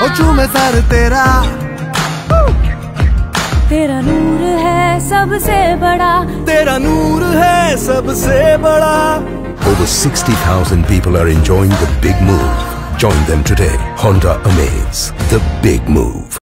चूमे सर तेरा। तेरा नूर है सबसे बड़ा, तेरा नूर है सबसे बड़ा। Over 60,000 people are enjoying the big move. Join them today. Honda Amaze, the big move.